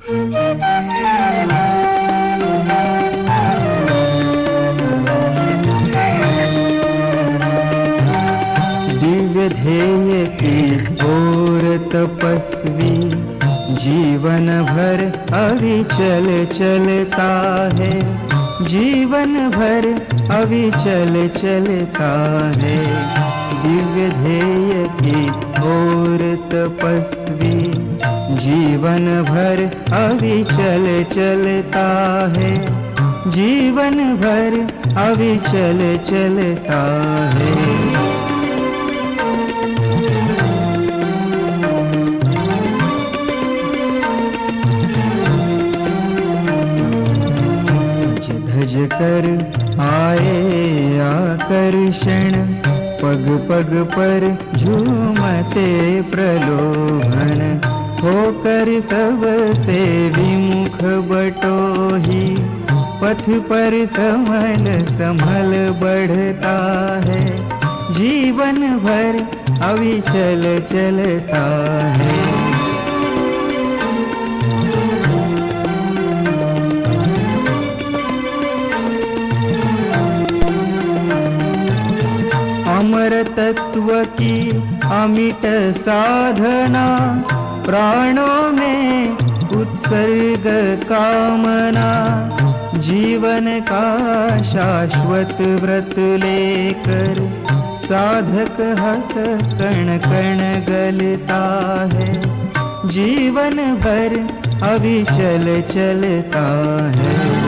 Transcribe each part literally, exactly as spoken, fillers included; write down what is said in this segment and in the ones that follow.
दिव्य ध्येय की ओर तपस्वी जीवन भर अविचल चलता है, जीवन भर अविचल चलता है। दिव्य ध्येय की ओर तपस्वी जीवन भर अविचल चलता है, जीवन भर अविचल चलता है। धज कर आए आकर्षण, पग पग पर झूमते प्रलोभन, होकर सबसे विमुख बटोही, पथ पर समल समल बढ़ता है, जीवन भर अविचल चलता है। अमर तत्व की अमिट साधना, प्राणों में उत्सर्ग कामना, जीवन का शाश्वत व्रत लेकर साधक हंस कण कण गलता है, जीवन भर अविचल चलता है।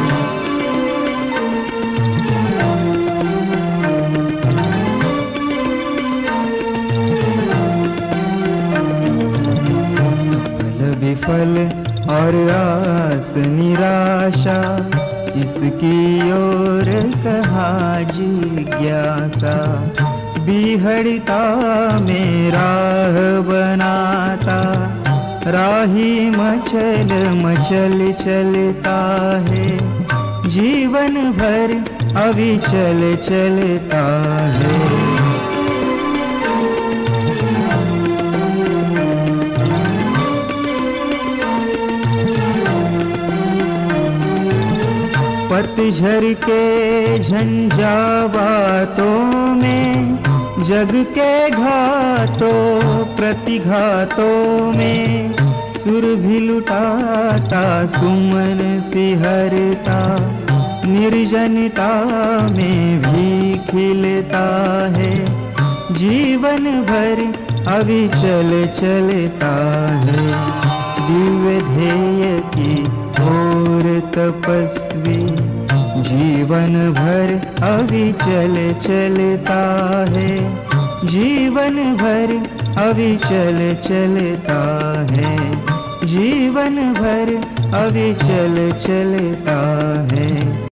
विफल और आस निराशा, इसकी ओर कहा जिज्ञासा, बिहड़ता में राह बनाता, राही मचल मचल चलता है, जीवन भर अविचल चलता है। पतझड़ के झंझावातों में, जग के घातों प्रतिघातों में, सुर भी लुटाता सुमन सिहरता, निर्जनता में भी खिलता है, जीवन भर अविचल चलता है। दिव्य ध्येय की ओर तपस्वी जीवन भर अविचल चलता है, जीवन भर अविचल चलता है, जीवन भर अविचल चलता है।